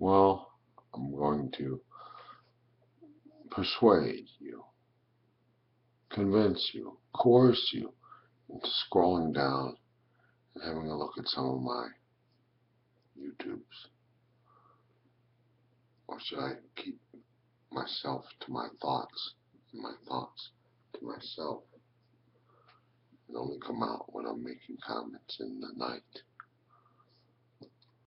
Well, I'm going to persuade you, convince you, coerce you into scrolling down and having a look at some of my YouTubes. Or should I keep myself to my thoughts and my thoughts to myself and only come out when I'm making comments in the night?